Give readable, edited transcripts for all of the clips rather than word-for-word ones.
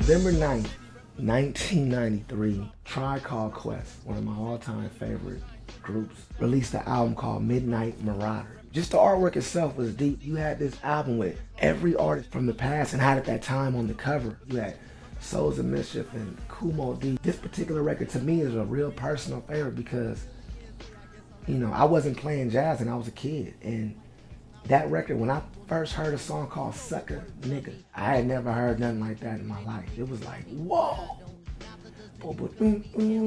November 9th, 1993, Tribe Called Quest, one of my all-time favorite groups, released an album called Midnight Marauders. Just the artwork itself was deep. You had this album with every artist from the past and had at that time on the cover. You had Souls of Mischief and Kumo D. This particular record to me is a real personal favorite because, you know, I wasn't playing jazz and I was a kid. And that record, when I first heard a song called Sucker Nigga, I had never heard nothing like that in my life. It was like, whoa. And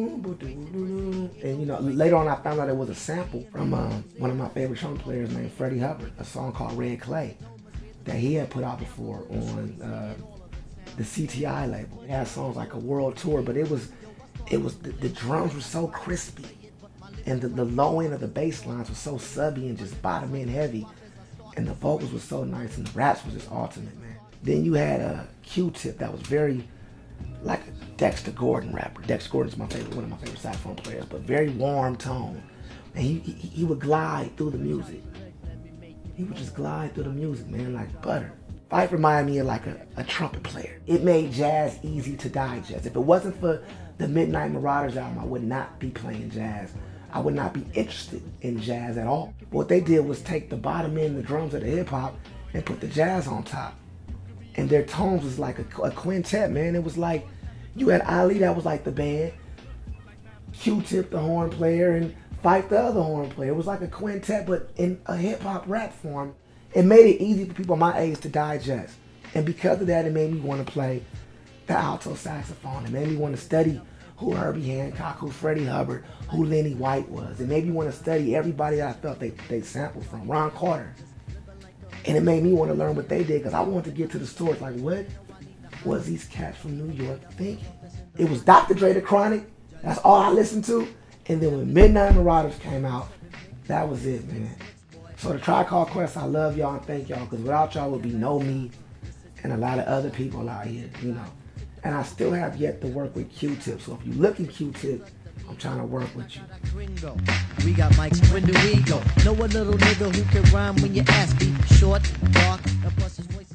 you know, later on I found out it was a sample from one of my favorite trumpet players named Freddie Hubbard, a song called Red Clay that he had put out before on the CTI label. It had songs like A World Tour, but it was the drums were so crispy and the low end of the bass lines was so subby and just bottom end heavy. And the vocals were so nice and the raps was just ultimate, man. Then you had a Q-Tip that was very like a Dexter Gordon rapper. Dexter Gordon's one of my favorite saxophone players, but very warm tone. And he would glide through the music. He would just glide through the music, man, like butter. Fife reminded me of like a trumpet player. It made jazz easy to digest. If it wasn't for the Midnight Marauders album, I would not be playing jazz. I would not be interested in jazz at all. What they did was take the bottom end, the drums of the hip hop, and put the jazz on top. And their tones was like a quintet, man. It was like, you had Ali, that was like the band, Q-Tip, the horn player, and Fife, the other horn player. It was like a quintet, but in a hip hop rap form. It made it easy for people my age to digest. And because of that, it made me want to play the alto saxophone. It made me want to study who Herbie Hancock, who Freddie Hubbard, who Lenny White was. It made me want to study everybody that I felt they sampled from, Ron Carter. And it made me want to learn what they did because I wanted to get to the source. Like, what was these cats from New York thinking? It was Dr. Dre, The Chronic. That's all I listened to. And then when Midnight Marauders came out, that was it, man. So the Tribe Called Quest, I love y'all and thank y'all because without y'all would be no me and a lot of other people out here, you know. And I still have yet to work with Q-Tip. So if you look at Q-Tip, I'm trying to work with you. We got mics, when do we go? Know a little nigga who can rhyme when you ask me. Short, dark, and plus his voice.